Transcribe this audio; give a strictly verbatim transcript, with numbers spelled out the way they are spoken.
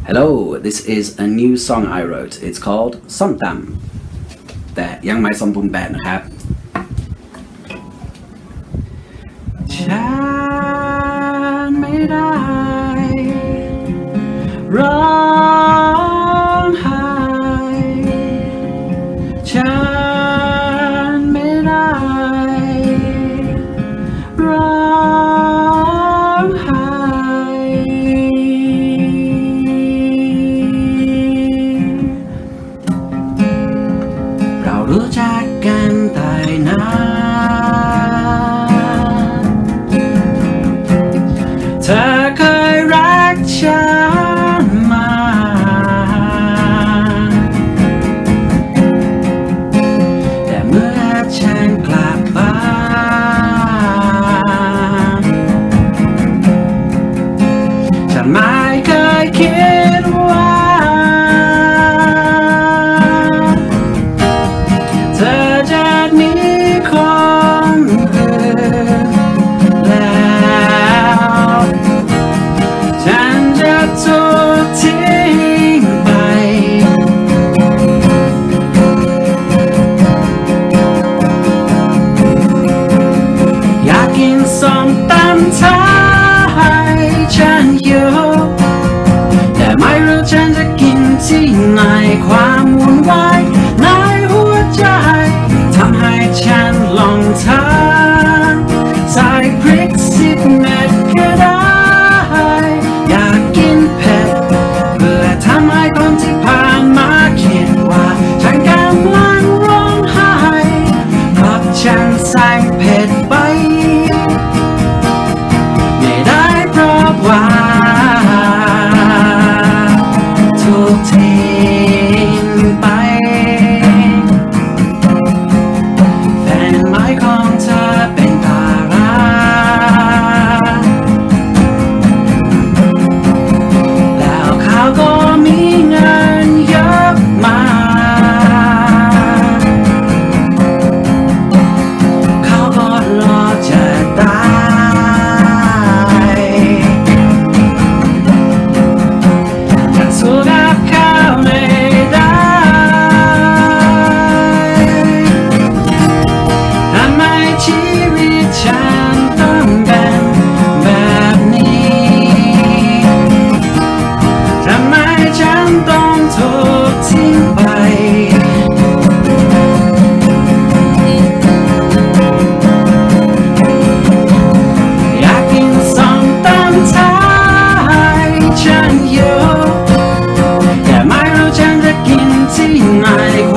Hello, this is a new song I wrote. It's called ส้มตำแต่ยังไม่สมบูรณ์แบบนะครับฉันไม่ได้ร้องไห้ฉันไม่ได้ร้องไห้เรารู้จักกันแต่นานเธอเคยรักฉันมาแต่เมื่อฉันกลับบ้านฉันไม่เคยคิดว่าเธอจะมีคนอื่นแล้วฉันจะถูกทิ้งไปอยากกินส้มตำไทยฉันอยู่แต่ไม่รู้ฉันจะกินที่ไหนความวุ่นวายในหัวใจทำให้ฉันหลงทางใส่พริกสิบเม็ดก็ได้อยากกินเผ็ดเพื่อทำให้คนที่ผ่านมาคิดว่าฉันกำลังร้องไห้เพราะฉันใส่เผ็ดไปไม่ได้เพราะว่าถูกทิ้งไปแฟนหมายของเธอเป็นดาราแล้วเขาก็มีเงินเยอะมากเขาก็รอจะตายฉันสู้กับเขาไม่ได้ทำไมชีวิตฉันต้องเป็นแบบนี้ทำไมฉันต้องถูกทิ้งไปอยากกินส้มตำไทยฉันอยู่แต่ไม่รู้ฉันจะกินที่ไหน